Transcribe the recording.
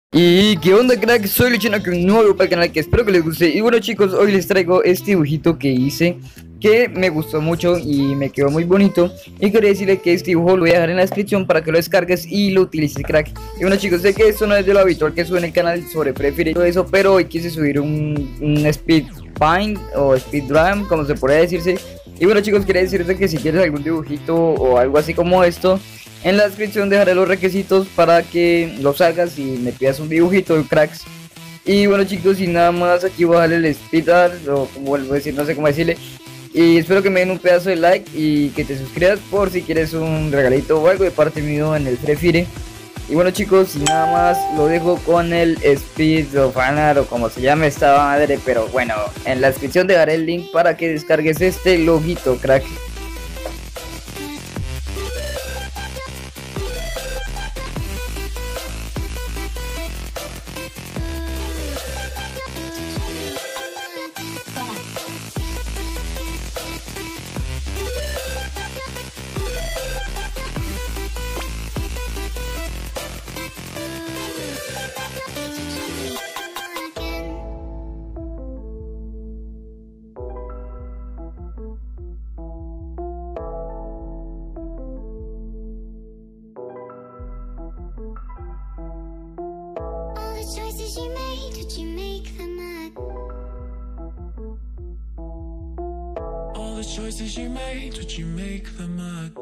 Y qué onda, crack, soy Luchino con un nuevo video para el canal que espero que les guste. Y bueno, chicos, hoy les traigo este dibujito que hice, que me gustó mucho y me quedó muy bonito. Y quería decirle que este dibujo lo voy a dejar en la descripción para que lo descargues y lo utilices, crack. Y bueno, chicos, sé que esto no es de lo habitual que sube en el canal sobre Prefire y todo eso, pero hoy quise subir un speed paint o speed drawing, como se podría decirse. Y bueno, chicos, quería decirte que si quieres algún dibujito o algo así como esto, en la descripción dejaré los requisitos para que los hagas y me pidas un dibujito, cracks. Y bueno, chicos, sin nada más, aquí voy a darle el speed art, o como vuelvo a decir, no sé cómo decirle. Y espero que me den un pedazo de like y que te suscribas por si quieres un regalito o algo de parte mío en el Free Fire. Y bueno, chicos, sin nada más, lo dejo con el speed o fanart o como se llame esta madre. Pero bueno, en la descripción dejaré el link para que descargues este loguito, crack. Choices you made, did you make them up? All the choices you made, did you make them up?